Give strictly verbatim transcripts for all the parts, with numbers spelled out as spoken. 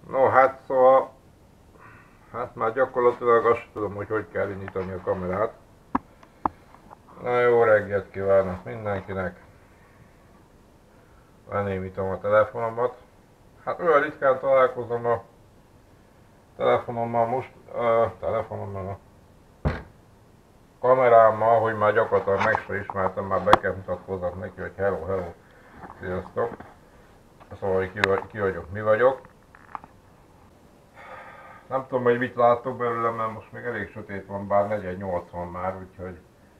No hát szóval, hát már gyakorlatilag azt tudom, hogy hogy kell indítani a kamerát. Na jó reggelt kívánok mindenkinek. Lenémítom a telefonomat. Hát olyan ritkán találkozom a telefonommal most, a telefonommal a kamerámmal, hogy már gyakorlatilag meg sem ismertem, már be kell mutatkozzak neki, hogy hello, hello, sziasztok. Szóval, hogy ki, ki vagyok, mi vagyok. Nem tudom, hogy mit látok belőle, mert most még elég sötét van, bár negyven nyolc van már, úgyhogy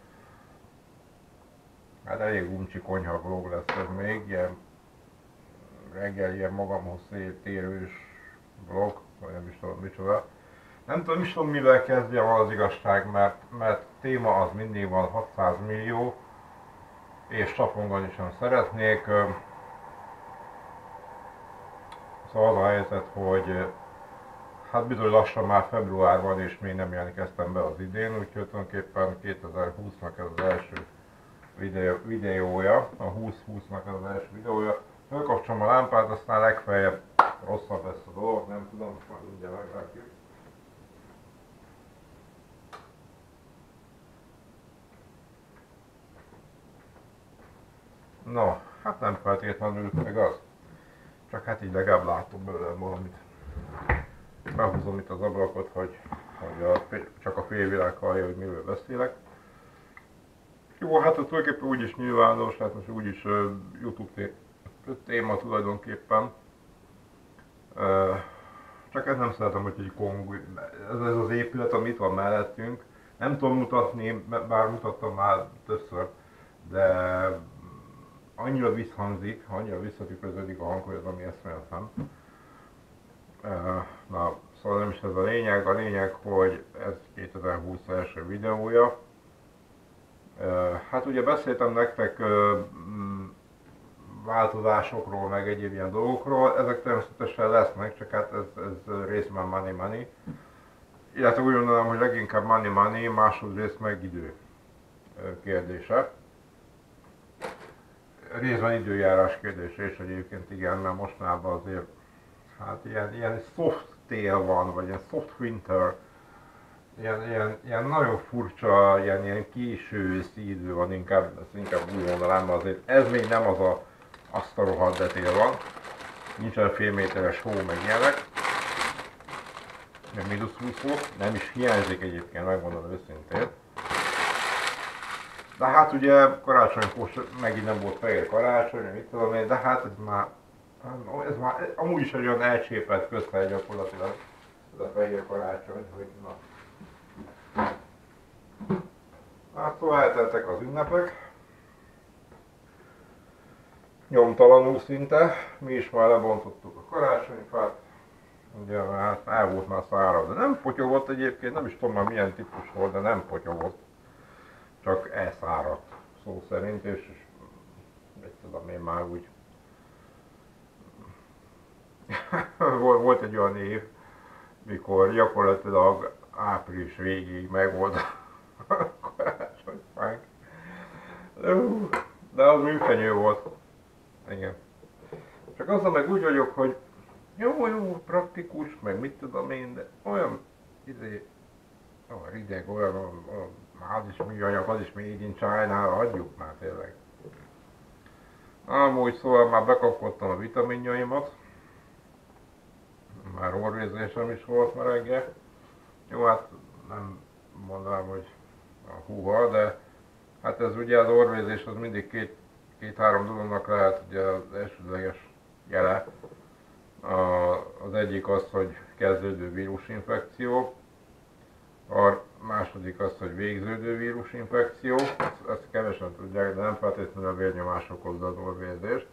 hát elég uncsi konyha vlog lesz ez még, ilyen reggel ilyen magamhoz térős vlog, vagy nem is tudom micsoda. Nem tudom, is tudom mivel kezdjem az igazság, mert, mert téma az mindig van hatszáz millió, és csapongani sem szeretnék. Szóval az a helyzet, hogy hát bizony lassan már február van, és még nem jelentkeztem be az idén, úgyhogy tulajdonképpen kétezer-húsznak ez az első videó, videója, a húsz húsznak ez az első videója. Fölkapcsolom a lámpát, aztán legfeljebb rosszabb lesz a dolog, nem tudom, most már mindjárt meglátjuk. No, hát nem feltétlenül meg az. Csak hát így legalább látok belőle valamit. Behúzom itt az ablakot, hogy, hogy a, csak a félvilág hallja, hogy miről beszélek. Jó, hát a tulajdonképpen úgyis nyilvános, hát most úgyis uh, YouTube téma tulajdonképpen. Uh, csak ezt nem szeretem, hogy egy kong, ez, ez az épület, ami itt van mellettünk. Nem tudom mutatni, bár mutattam már többször, de annyira visszhangzik, annyira visszatükröződik a hang, hogy az ami eszméletlen. Uh, na, szóval nem is ez a lényeg, a lényeg, hogy ez kétezer-húsz első videója. Uh, hát ugye beszéltem nektek uh, változásokról, meg egyéb ilyen dolgokról, ezek természetesen lesznek, csak hát ez, ez részben money money. Illetve úgy mondanám, hogy leginkább money money, másodrészt meg idő kérdése. Részben időjárás kérdése is egyébként igen, mert mostanában azért hát ilyen, ilyen soft tél van, vagy ilyen soft winter, ilyen, ilyen, ilyen nagyon furcsa, ilyen, ilyen késő őszi idő van, inkább, ezt inkább úgy mondanám, azért ez még nem az a, azt a rohadt de tél van, nincsen fél méteres hó meg ilyenek, meg mínusz húsz fok, nem is hiányzik egyébként, megmondom őszintén. De hát ugye karácsonykor megint nem volt fehér karácsony, mit tudom én, de hát ez már, ez már amúgy is egy olyan elcsépelt közhely gyakorlatilag, ez a fehér karácsony, hogy na. Hát szóval elteltek az ünnepek, nyomtalanul szinte, mi is már lebontottuk a karácsonyfát, ugye hát el volt már száraz, de nem potyogott egyébként, nem is tudom már milyen típus volt, de nem potyogott, csak elszáradt szó szerint, és, és mit tudom én már úgy volt egy olyan év, mikor gyakorlatilag április végéig megvolt a karácsonyfánk. De az műfenyő volt. Igen. Csak azzal meg úgy vagyok, hogy jó, jó, praktikus, meg mit tudom én, de olyan izé, olyan rideg, olyan, olyan az is műanyag, az is made in China, hagyjuk már tényleg. Amúgy szóval már bekapkodtam a vitaminjaimat. Már orvérzésem is volt ma reggel. Jó, hát nem mondanám, hogy a húha, de hát ez ugye az orvérzés az mindig két, két-három dolognak lehet ugye az elsődleges jele. A, az egyik az, hogy kezdődő vírusinfekció, a második az, hogy végződő vírusinfekció, ezt, ezt kevesen tudják, de nem feltétlenül a vérnyomás okozza az orvérzést.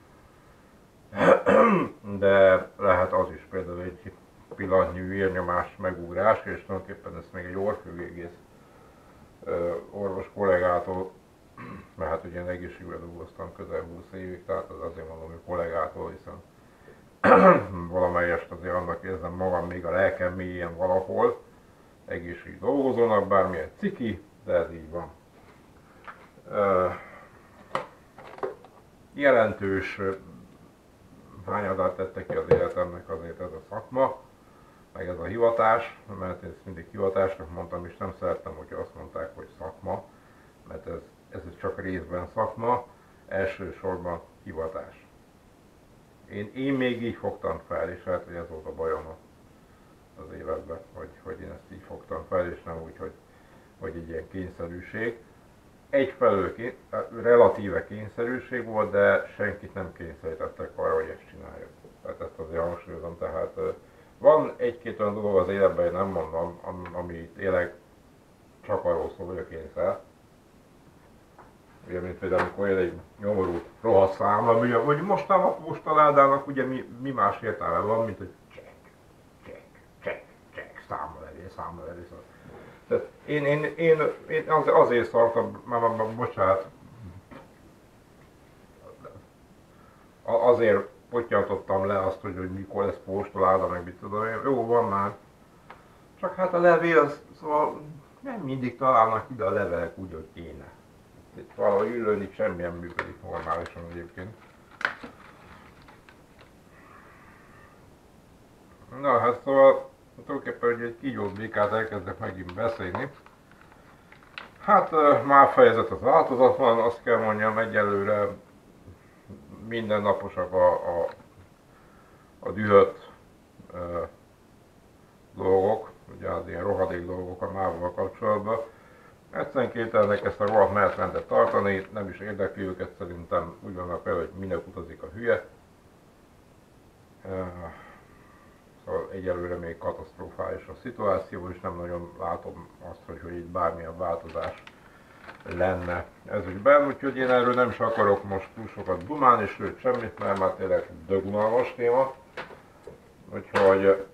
De lehet az is például egy pillanatnyi vérnyomás megugrás, és tulajdonképpen ezt még egy orrfőgégész orvos kollégától, mert hát ugye egészségügyben dolgoztam közel húsz évig, tehát az azért mondom, hogy kollégától, hiszen valamelyest azért annak érzem magam még a lelkem mélyén valahol, egészségügyi dolgozónak, bármilyen ciki, de ez így van. Jelentős hányadát tette ki az életemnek azért ez a szakma, meg ez a hivatás, mert én ezt mindig hivatásnak mondtam, és nem szerettem, hogyha azt mondták, hogy szakma, mert ez, ez csak részben szakma, elsősorban hivatás. Én, én még így fogtam fel, és lehet, hogy ez volt a bajom az életben, hogy, hogy én ezt így fogtam fel, és nem úgy, hogy, hogy egy ilyen kényszerűség. Egyfelől ké, relatíve kényszerűség volt, de senkit nem kényszerítettek arra, hogy ezt csináljuk. Tehát ezt azért hangsúlyozom, tehát van egy-két olyan dolog az életben, én nem mondom, ami tényleg csak arról szól, hogy a kényszer. Ugye, mint például, amikor él egy nyomorult rohadt számla, ugye, hogy mostanában a postaládának ugye mi, mi más értelme van, mint hogy check, check, check, check, számla elé, számla elé. Tehát én, én, én, én az, azért szartam, már, már bocsánat, azért pottyantottam le azt, hogy, hogy mikor lesz postaláda, meg mit tudom én, jó, van már. Csak hát a levél, az, szóval nem mindig találnak ide a levelek úgy, hogy kéne. Itt valahogy ülőn itt semmilyen működik normálisan egyébként. Na hát szóval tulajdonképpen, hogy egy kígyót békát elkezdek megint beszélni. Hát már fejezet az változat van, azt kell mondjam, egyelőre mindennaposak a, a, a dühött e, dolgok, ugye az ilyen rohadék dolgok a mávval kapcsolatban. Egyszerűen képtelenek ezt a rohadt menetrendet tartani, nem is érdekli őket, szerintem úgy vannak vele, hogy minek utazik a hülye. E, szóval egyelőre még katasztrofális a szituáció, és nem nagyon látom azt, hogy, hogy itt bármilyen változás lenne ez ügyben, úgyhogy én erről nem is akarok most túl sokat dumálni, sőt semmit, mert már tényleg dögunalmas téma. Úgyhogy...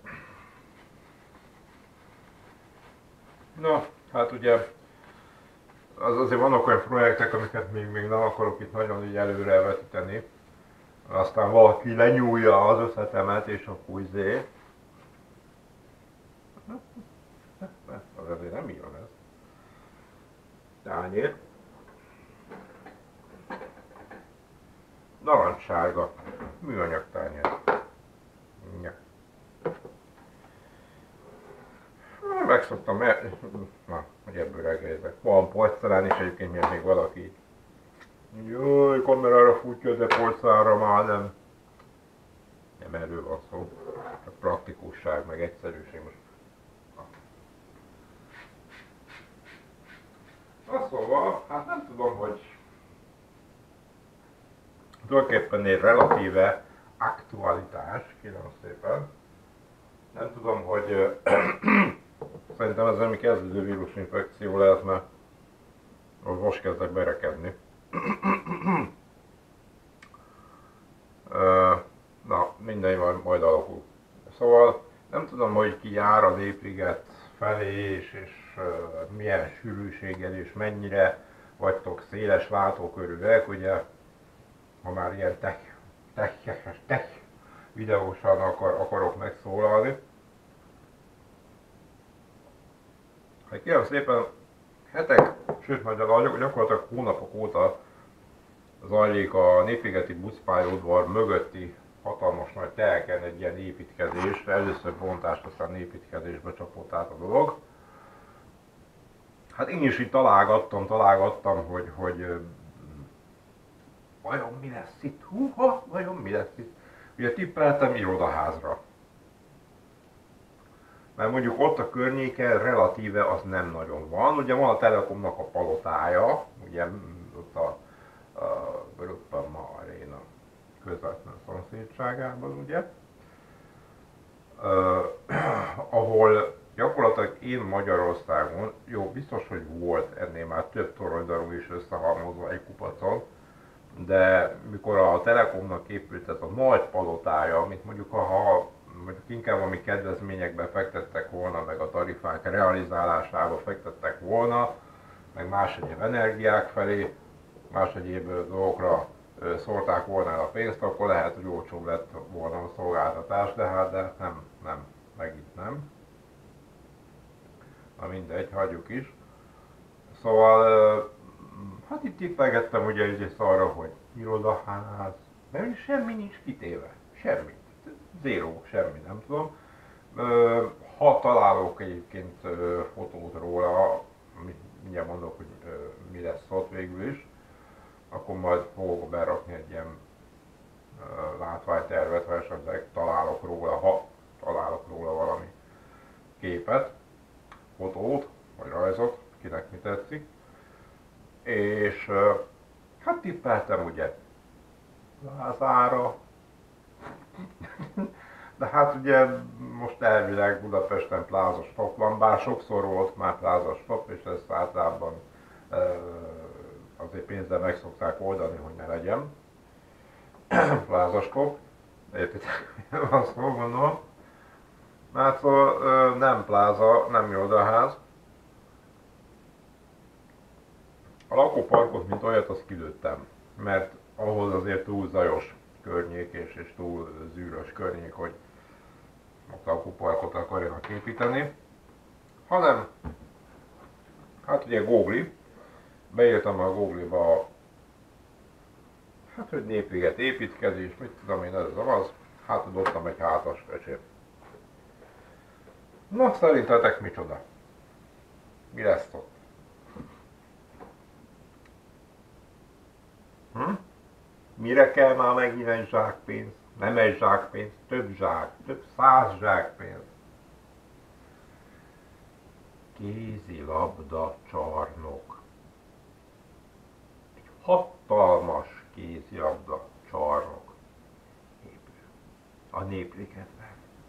Na, hát ugye az azért vannak olyan projektek, amiket még, még nem akarok itt nagyon így előre vetíteni. Aztán valaki lenyúlja az összetemet és a fújzé. Az azért nem így van ez. Tányér. Narancssárga. Műanyag tányér. Ja. Megszoktam, mert... Na, hogy ebből reggelizek. Van porcelán is egyébként, miért még valaki. Jaj, kamerára futja, de porcelánra már nem. Nem erről van szó. A praktikusság, meg egyszerűség most. Na szóval, hát nem tudom, hogy tulajdonképpen egy relatíve aktualitás, kérem szépen. Nem tudom, hogy szerintem ez valami kezdődő vírusinfekció lehet, mert most kezdek berekedni. Na, mindegy, majd, majd alakul. Szóval nem tudom, hogy ki jár a Népliget felé, és, és uh, milyen sűrűséggel és mennyire vagytok széles látókörűek, ugye, ha már ilyen tech, tech, tech videósan akar, akarok megszólalni. Hát kérem szépen, hetek, sőt majd gyakorlatilag hónapok óta zajlik a Népligeti buszpályaudvar mögötti hatalmas nagy telken egy ilyen építkezés, először bontást, aztán építkezésbe csapott át a dolog. Hát én is így találgattam, találgattam, hogy, hogy vajon mi lesz itt, húha, vajon mi lesz itt. Ugye tippeltem irodaházra. Mert mondjuk ott a környéken relatíve az nem nagyon van. Ugye van a Telekomnak a palotája, ugye ott a, a Grupama Arena közvetlen szomszédságában, ugye. Uh, ahol gyakorlatilag én Magyarországon, jó, biztos, hogy volt ennél már több toronydarú is összehalmozva egy kupacon, de mikor a Telekomnak épült ez a nagy palotája, amit mondjuk ha mondjuk inkább valami kedvezményekbe fektettek volna, meg a tarifák realizálásába fektettek volna, meg más egyéb energiák felé, más egyéb dolgokra szórták volna el a pénzt, akkor lehet, hogy olcsóbb lett volna a szolgáltatás, de hát de nem, nem, meg itt nem. Na mindegy, hagyjuk is. Szóval, hát itt tippelgettem ugye egyrészt arra, hogy irodaház, mert semmi nincs kitéve. semmi. Zero, semmi, nem tudom. Ha találok egyébként fotót róla, mindjárt mondok, hogy mi lesz ott végül is, akkor majd fogok berakni egy ilyen látványtervet, ha esetleg találok róla, ha találok róla valami képet, fotót, vagy rajzot, kinek mi tetszik. És hát tippeltem ugye Lázára, de hát ugye most elvileg Budapesten plázastop van, bár sokszor volt már plázastop, és ezt általában azért pénzzel meg szokták oldani, hogy ne legyen plázastop. Értitek, azt gondolom. Hát szóval nem pláza, nem irodaház. A lakóparkot, mint olyat, azt kilőttem, mert ahhoz azért túl zajos környék és, és túl zűrös környék, hogy a lakóparkot akarjanak építeni, hanem, hát ugye Google, beírtam a Google-ba, hát hogy Népliget építkezés, mit tudom én, ez az, hát adottam egy hátas öcsém. Na, szerintetek micsoda? Mi lesz ott? Hm? Mire kell már megint egy zsákpénz? Nem egy zsákpénz, több zsák, több száz zsákpénz. Kézilabda csarnok. Egy hatalmas kézilabda csarnok épül a Népligetben.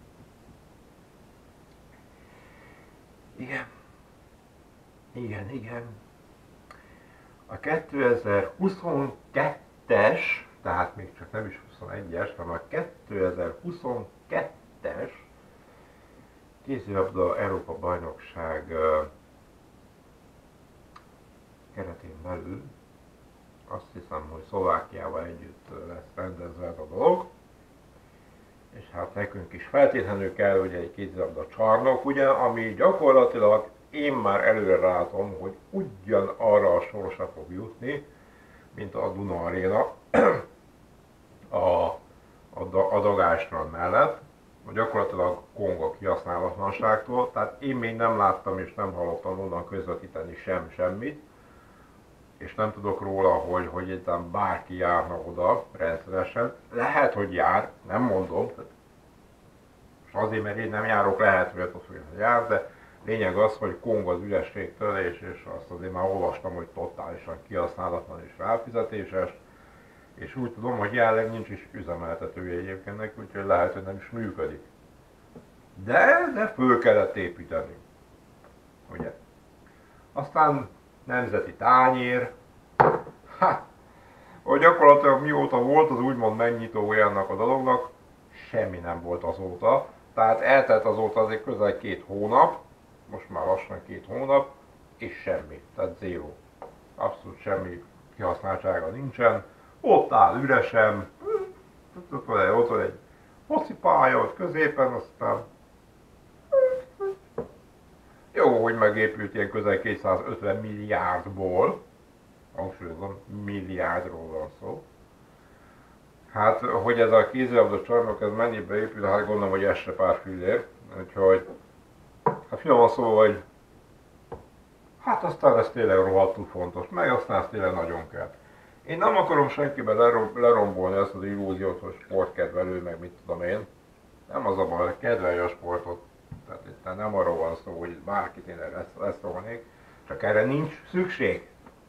Igen. Igen, igen. A kétezer-huszonkettes, tehát még csak nem is huszonegyes, hanem a kétezer-huszonkettes kézilabda Európa bajnokság keretén belül azt hiszem, hogy Szlovákiával együtt lesz rendezve ez a dolog. És hát nekünk is feltétlenül kell ugye egy kézilabda csarnok, ugye, ami gyakorlatilag én már előre látom, hogy ugyanarra a sorsra fog jutni, mint a Duna Arena a, a, a Dagástrand mellett, gyakorlatilag Konga kihasználatlanságtól, tehát én még nem láttam és nem hallottam onnan közvetíteni sem semmit, és nem tudok róla, hogy, hogy egyáltalán bárki járna oda rendszeresen. Lehet, hogy jár, nem mondom, és azért, mert én nem járok, lehet, hogy ott jár, de lényeg az, hogy Kong az ürességtől, és, és azt azért már olvastam, hogy totálisan kihasználatlan és ráfizetéses, és úgy tudom, hogy jelenleg nincs is üzemeltetője egyébként neki, úgyhogy lehet, hogy nem is működik. De, de föl kellett építeni. Ugye? Aztán nemzeti tányér. Hát, hogy gyakorlatilag mióta volt az úgymond megnyitója ennek a dolognak, semmi nem volt azóta. Tehát eltelt azóta azért közel két hónap, most már lassan két hónap, és semmi, tehát zero. Abszolút semmi kihasználtsága nincsen. Ott áll üresen, ott van egy focipálya ott középen, aztán jó, hogy megépült ilyen közel kétszázötven milliárdból, hangsúlyozom, milliárdról van szó. Hát, hogy ez a kézilabda csarnok, ez mennyibe épül, hát gondolom, hogy ez se pár fillér, úgyhogy, hát finoman szóval, hogy hát aztán ez tényleg rohadtul fontos, meg aztán ez tényleg nagyon kell. Én nem akarom senkiben lerombolni ezt az illúziót, hogy sportkedvelő, meg mit tudom én. Nem az a baj, hogy kedvelje a sportot. Tehát itt nem arról van szó, hogy bárkit én leszólnék, csak erre nincs szükség.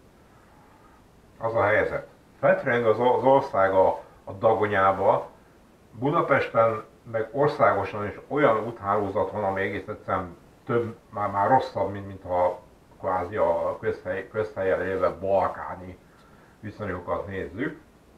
Az a helyzet. Fetreng az, az ország a, a dagonyába, Budapesten meg országosan is olyan úthálózat van, ami egész egyszerűen több, már, már rosszabb, mint, mint ha kvázi a közhely, közhelyen élve balkáni viszonyokat nézzük.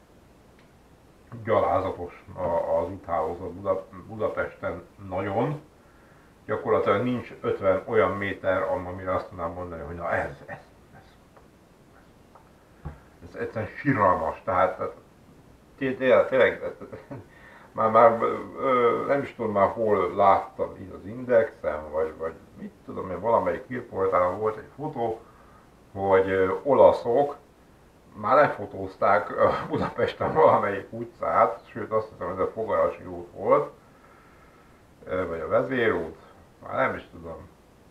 Gyalázatos az úthálózat Buda, Budapesten nagyon. Gyakorlatilag nincs ötven olyan méter, amire azt tudnám mondani, hogy na ez, ez, ez, ez, ez egyszerűen siralmas. Tehát tényleg, tényleg már, már nem is tudom már hol láttam így az Indexen, vagy, vagy mit tudom én, valamelyik hírportálon volt egy fotó, hogy olaszok már lefotózták Budapesten valamelyik utcát, sőt azt hiszem ez a Fogarasi út volt, vagy a Vezérút, már nem is tudom.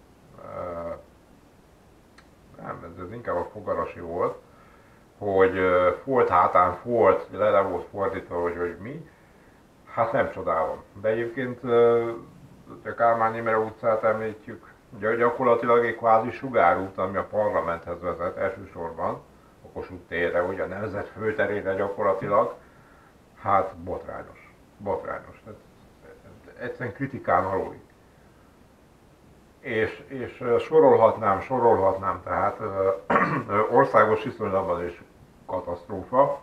Nem, ez, ez inkább a Fogarasi volt, hogy Folt hátán Folt, le, le volt fordítva, hogy, hogy mi. Hát nem csodálom. De egyébként a Kálmán Imre utcát említjük, ugye gyakorlatilag egy kvázi sugárút, ami a parlamenthez vezet elsősorban, a Kossuth térre, ugye a nemzet főterére gyakorlatilag, hát botrányos. Botrányos. Tehát egyszerűen kritikán aluli. És, és sorolhatnám, sorolhatnám, tehát országos viszonylatban is katasztrófa.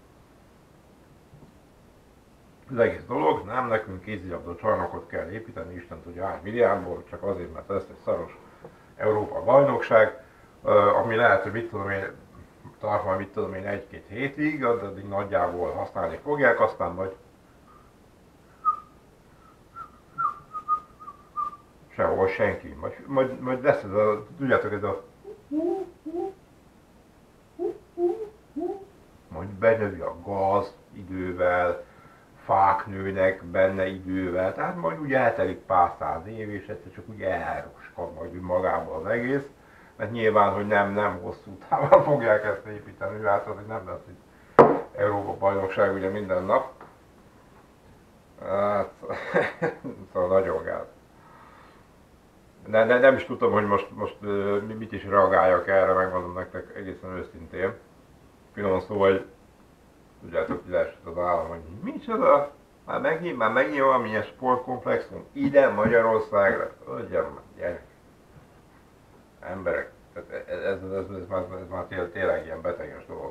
Az egész dolog, nem nekünk kézilabda csarnokot kell építeni, Isten tudja hány milliárdból, csak azért, mert ez egy szaros Európa bajnokság, ami lehet, hogy mit tudom én, tart majd mit tudom én egy-két hétig, addig nagyjából használni fogják, aztán majd sehol senki. Majd, majd, majd lesz ez a, tudjátok, ez a majd benövi a gaz idővel, fák nőnek benne idővel, tehát majd úgy eltelik pár száz év, és egyszer csak úgy elroskad majd magából az egész, mert nyilván, hogy nem, nem hosszú távon fogják ezt építeni, hát az nem lesz itt Európa bajnokság ugye minden nap. Hát, szóval nagyon gáz. De, de nem is tudtam, hogy most, most mit is reagáljak erre, megmondom nektek egészen őszintén. Finom szó, hogy tudjátok, hogy leesett az állam, hogy micsoda, már megint, már megint valamilyen sportkomplexum, ide Magyarországra, ögyem, gyerek. Emberek, ez, ez, ez, ez, ez, már, ez már tényleg, tényleg ilyen beteges dolog.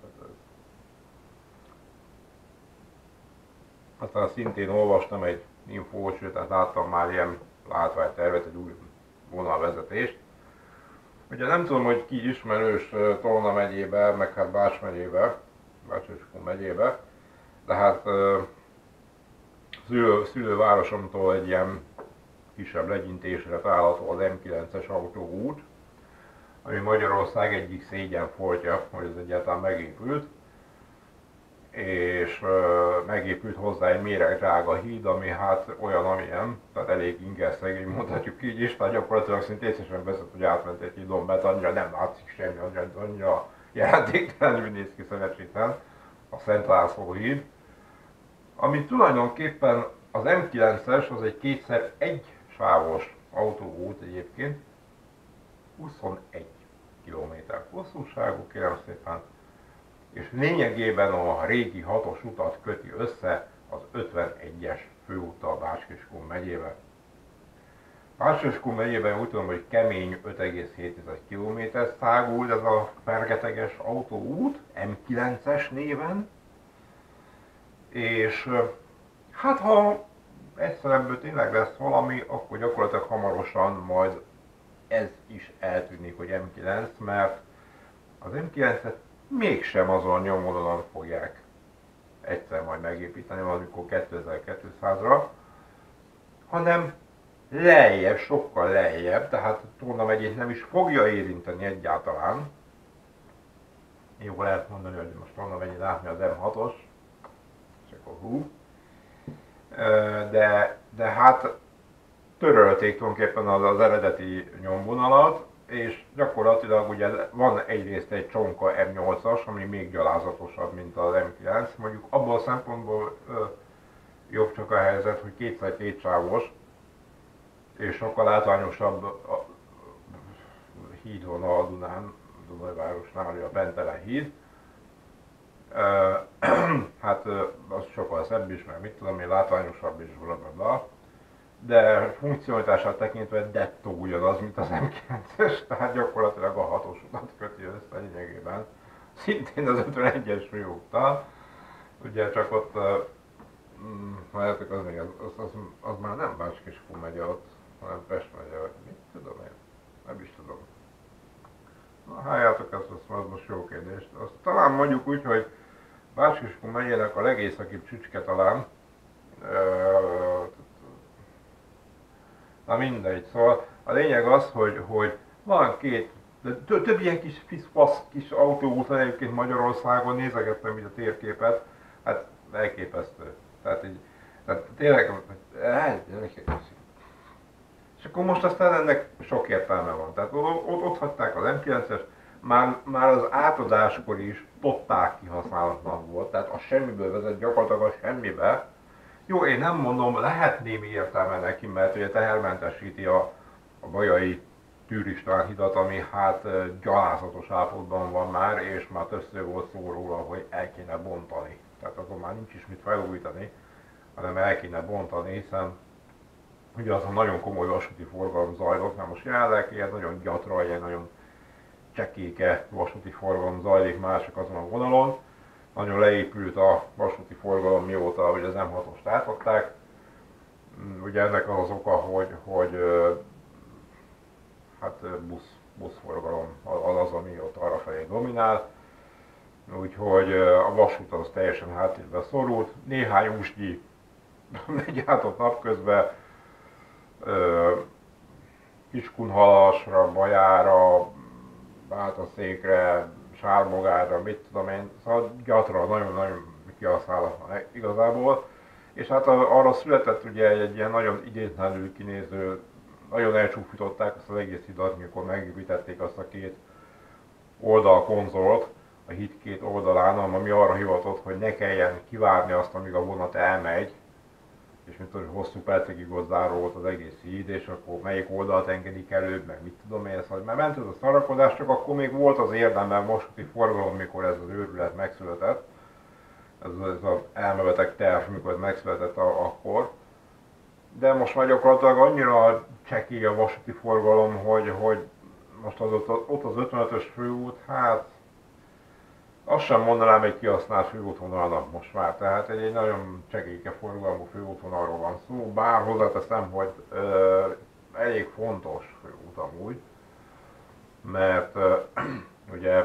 Aztán szintén olvastam egy infót, sőt, tehát láttam már ilyen látványtervet, egy új vonalvezetést. Ugye nem tudom, hogy ki ismerős Tolna megyébe, meg hát Bács megyébe, Bács-Kiskun megyébe, de hát szülő, szülővárosomtól egy ilyen kisebb legyintésre található az M kilences autóút, ami Magyarország egyik szégyenfoltja, hogy ez egyáltalán megépült, és megépült hozzá egy méregdrága híd, ami hát olyan, amilyen, tehát elég ingerszegény, mondhatjuk így is, tehát gyakorlatilag szinte észesen vezet, hogy átment egy hídon, mert annyira nem látszik semmi, annyira, annyira jelentéktelenül néz ki Szövetséten, a Szent László híd, ami tulajdonképpen az M kilences, az egy kétszer egy sávos autóút egyébként, huszonegy kilométer hosszúságú, kérem szépen, és lényegében a régi hatos utat köti össze az ötvenegyes főúttal Bács-Kiskun megyébe. Bács-Kiskun megyében úgy tudom, hogy kemény öt egész hét kilométer száguld ez a fergeteges autóút, M kilences néven, és hát ha egyszer ebből tényleg lesz valami, akkor gyakorlatilag hamarosan majd ez is eltűnik, hogy M kilenc, mert az M kilencet mégsem azon a nyomvonalon fogják egyszer majd megépíteni, valamikor kétezer-kétszázra, hanem lejjebb, sokkal lejjebb, tehát Tolna megyét nem is fogja érinteni egyáltalán. Jó, lehet mondani, hogy most Tolna megyét látni az M hatos, és akkor hú. De, de hát törölték tulajdonképpen az, az eredeti nyomvonalat, és gyakorlatilag ugye van egyrészt egy csonka M nyolcas, ami még gyalázatosabb, mint az M kilenc. Mondjuk abból a szempontból ö, jobb csak a helyzet, hogy kétszer két sávos, és sokkal látványosabb a hídvonal a Dunán, Dunajvárosnál, a Pentelen híd. Ö, hát az sokkal szebb is, meg mit tudom én, látványosabb is, blablabla. De funkcionalitását tekintve dettó ugyanaz, mint az M kilences, tehát gyakorlatilag a hatos utat köti össze lényegében, szintén az ötvenegyes főúttal. Ugye csak ott, uh, az, még, az, az, az, az már nem Bács-Kiskun megye ott, hanem Pest megye, vagy mit tudom én, nem is tudom. Na, halljátok ezt, az, az most jó kérdés. Azt talán mondjuk úgy, hogy Bács-Kiskun megyének a legészakibb csücske talán, uh, na mindegy, szóval a lényeg az, hogy, hogy van két De tö- több ilyen kis fiszfasz kis autóút van egyébként Magyarországon, nézegettem így a térképet, hát elképesztő. Tehát így, tehát tényleg, hát, és akkor most aztán ennek sok értelme van. Tehát ott, ott hagyták az em kilences, már, már az átadáskor is totál kihasználatlan volt, tehát a semmiből vezet gyakorlatilag a semmibe. Jó, én nem mondom, lehet némi értelme neki, mert ugye tehermentesíti a, a bajai Tűr István hidat, ami hát gyalázatos állapotban van már, és már többször volt szó róla, hogy el kéne bontani. Tehát azon már nincs is mit felújítani, hanem el kéne bontani, hiszen ugye az a nagyon komoly vasúti forgalom zajlott, mert most jelenleg ilyen nagyon gyatra, ilyen nagyon csekéke vasúti forgalom zajlik mások azon a vonalon. Nagyon leépült a vasúti forgalom mióta ugye az em hatost átadták. Ugye ennek az az oka, hogy, hogy hát busz, buszforgalom az az, ami ott arrafelé dominál. Úgyhogy a vasút az teljesen háttérbe szorult. Néhány úsnyi megy át ott napközben, Kiskunhalasra, Bajára, Bátaszékre, Sárbogára, mit tudom én, szóval gyatra nagyon-nagyon kihasználatlan igazából. És hát arra született ugye egy, egy ilyen nagyon idétlenül kinéző, nagyon elcsúfították azt az egész hidat, mikor megépítették azt a két oldalkonzolt a híd két oldalán, ami arra hivatott, hogy ne kelljen kivárni azt, amíg a vonat elmegy, és mint hogy hosszú percekig ott záró volt az egész híd, és akkor melyik oldalt engedik előbb, meg mit tudom én, szóval mert ment ez a szarakodás, csak akkor még volt az érdemben vasúti forgalom, mikor ez az őrület megszületett, ez, ez az elmebeteg terv, mikor ez megszületett a, akkor. De most már gyakorlatilag annyira csekély a vasúti forgalom, hogy, hogy most az ott, ott az ötvenötös főút, hát azt sem mondanám egy kihasznált főútvonalnak most már, tehát egy, egy nagyon csekélyke forgalmú főútvonalról van szó, bár hozzáteszem, hogy ö, elég fontos főút amúgy, mert ö, ugye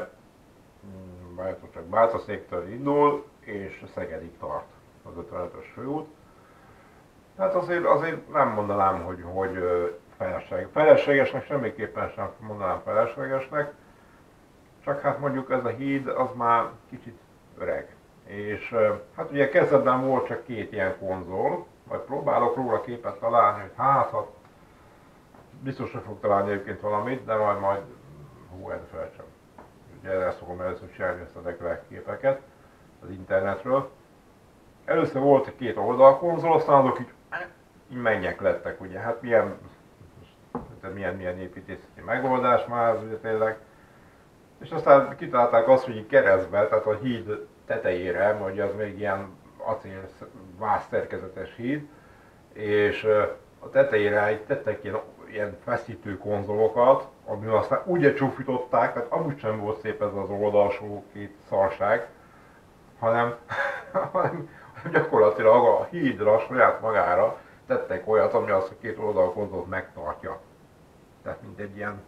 csak Bátaszéktől indul és Szegedig tart az ötvenötös főút. Hát azért, azért nem mondanám, hogy, hogy felesleges. Feleslegesnek semmiképpen sem mondanám feleslegesnek, csak hát mondjuk ez a híd az már kicsit öreg. És hát ugye kezdetben volt csak két ilyen konzol, majd próbálok róla képet találni, hogy hát, hát biztosra fog találni egyébként valamit, de majd majd, hú, ez felcsem. Ugye ezt fogom először csinálni, összedek le képeket az internetről. Először volt két oldalkonzol, aztán azok így, így mennyek lettek, ugye, hát milyen, milyen, milyen építészeti megoldás már az ugye tényleg. És aztán kitalálták azt, hogy keresztbe, tehát a híd tetejére, hogy az még ilyen acél vászszerkezetes híd, és a tetejére tettek ilyen, ilyen feszítő konzolokat, amivel aztán úgy csúfították, tehát amúgy sem volt szép ez az oldalsó két szarság, hanem, hanem gyakorlatilag a hídra, saját magára tettek olyat, ami azt a két oldalkonzolt megtartja. Tehát mint egy ilyen,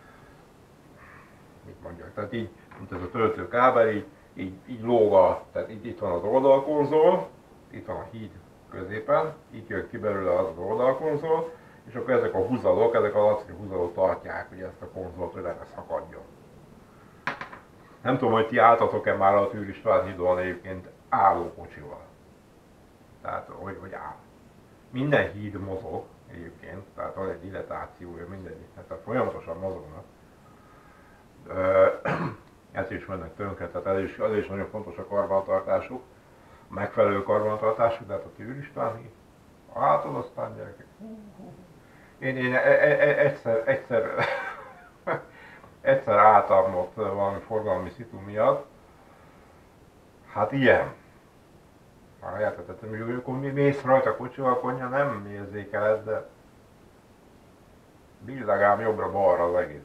mit mondjak, tehát így, mint ez a töltőkábel, így, így, így lóg a, tehát itt, itt van az oldalkonzol, itt van a híd középen, itt jön ki belőle az az oldalkonzol, és akkor ezek a húzalok, ezek a acél húzalok tartják, hogy ezt a konzolt, hogy ne szakadjon. Nem tudom, hogy ti álltatok-e már a Tűr István hídon egyébként álló kocsival. Tehát, hogy, hogy áll. Minden híd mozog egyébként, tehát van egy dilatációja, mindegyik, tehát folyamatosan mozognak. Ezt is mennek tönkre, tehát ez is, az is nagyon fontos a karbantartásuk, a megfelelő karbantartásuk, tehát a Tűr István híd. Hát az aztán gyerekek. Én, én e, e, e, egyszer, egyszer, egyszer álltam ott valami forgalmi szitu miatt. Hát ilyen. Már értettem, hogy amikor mész rajta kocsival, akkor nem érzékeled, de villagám jobbra-balra az egész.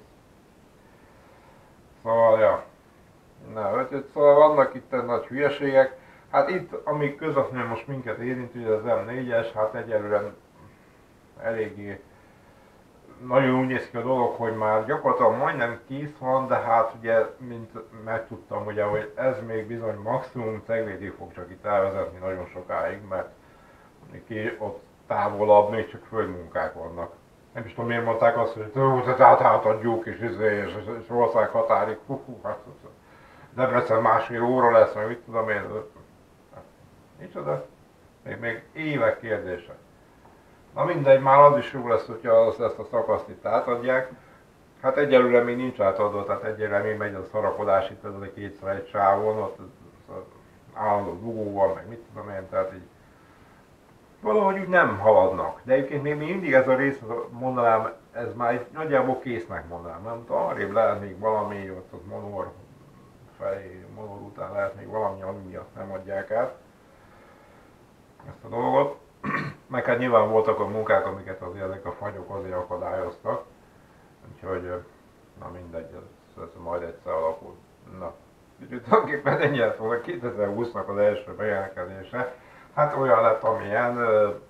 Szóval, ja. Na, ötöt, szóval vannak itt nagy hülyeségek. Hát itt, ami közvetlenül most minket érint, ugye az em négyes, hát egyelőre eléggé nagyon úgy néz ki a dolog, hogy már gyakorlatilag majdnem kész van, de hát ugye, mint megtudtam, ugye, hogy ez még bizony maximum Ceglédig fog csak itt elvezetni nagyon sokáig, mert ki ott távolabb még csak földmunkák vannak. Nem is tudom miért mondták azt, hogy tehát átadjuk és, izé, és, és, és ország határig, hú, hú, hát Debrecen másfél óra lesz, meg mit tudom én. Nincs oda. Még, még évek kérdése. Na mindegy, már az is jó lesz, hogyha azt, ezt a szakaszt itt átadják. Hát egyelőre még nincs átadva, tehát egyelőre még megy a szarakodás itt ez a kétszer egy sávon, ott állandó dugóval, meg mit tudom én, tehát így valahogy úgy nem haladnak. De egyébként még mindig ez a rész, mondanám, ez már nagyjából késznek mondanám. Nem tudom, arrébb lehet még valami, ott az monor felé, monor után lehet még valami, ami miatt nem adják át ezt a dolgot. Meg hát nyilván voltak a munkák, amiket azért ezek a fagyok azért akadályoztak. Úgyhogy, na mindegy, ez, ez majd egyszer alakul. Na, úgyhogy tulajdonképpen ennyi lett volna kétezer-húsznak az első bejelentkezése. Hát olyan lett, amilyen.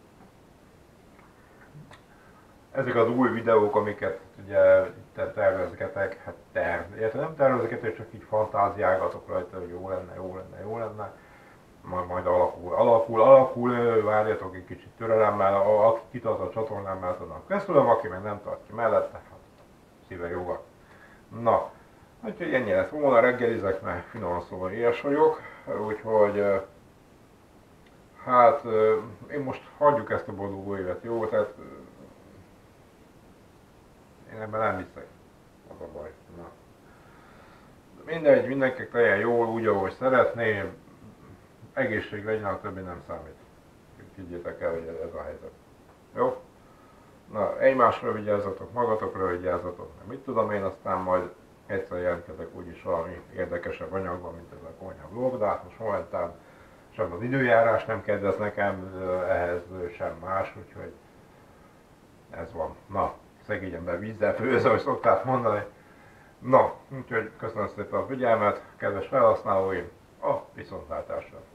Ezek az új videók, amiket ugye itt tervezgetek, hát terv, érted, nem tervezgetek, csak így fantáziálgatok rajta, hogy jó lenne, jó lenne, jó lenne. Majd, majd alakul, alakul, alakul, várjatok egy kicsit türelemmel, aki kitart a csatornámmal, annak köszönöm, aki meg nem tartja mellette, hát szíve joga. Na, úgyhogy ennyi lett volna, reggelizek, mert finoman szóval éhes vagyok, úgyhogy hát én most hagyjuk ezt a boldog évet, jó? Tehát én ebben nem hiszek, az a baj. Na. Mindegy, mindenkinek legyen jól, úgy, ahogy szeretné, egészség legyen, a többi nem számít. Higgyétek el, hogy ez a helyzet. Jó? Na, egymásra vigyázzatok, magatokra vigyázzatok, mit tudom én, aztán majd egyszer jelentkezek úgyis valami érdekesebb anyagban, mint ez a konyha vlog, de hát most momentán sem az időjárás nem kedvez nekem, ehhez sem más, úgyhogy ez van. Na, szegény ember vízzel főzve, hogy szokták mondani. Na, úgyhogy köszönöm szépen a figyelmet, kedves felhasználóim, a viszontlátásra!